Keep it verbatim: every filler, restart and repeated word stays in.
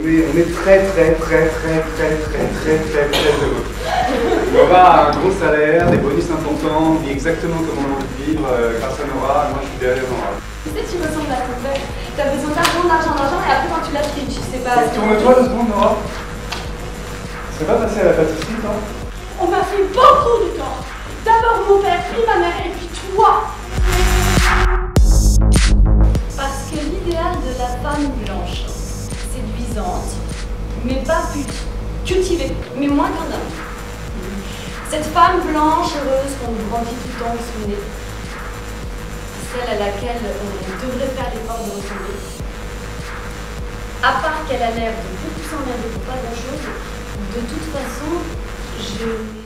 est, on est très très très très très très très très très heureux. On va avoir un gros salaire, des bonus importants, on vit exactement comme on a envie de vivre euh, grâce à Nora, moi je suis derrière Nora. Tu sais, tu ressembles à ton père. T'as besoin d'argent, d'argent, d'argent, et après quand tu l'as pris, tu sais pas... Tourne-toi deux secondes, Nora. Tu serais pas passé à la pâtisserie, toi? On m'a fait beaucoup de temps. D'abord mon père, puis ma mère, et puis toi. Parce que l'idéal de la femme blanche, séduisante, mais pas pute, cultivée, mais moins qu'un homme. Cette femme blanche, heureuse, qu'on grandit tout le temps sous le nez. Celle à laquelle on devrait faire l'effort de ressembler. À part qu'elle a l'air de beaucoup s'emmerder pour pas grand chose, de toute façon, je...